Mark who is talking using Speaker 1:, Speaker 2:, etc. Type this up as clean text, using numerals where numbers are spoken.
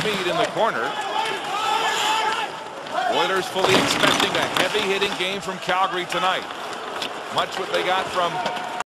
Speaker 1: speed in the corner. Oilers fully expecting a heavy hitting game from Calgary tonight. Much what they got from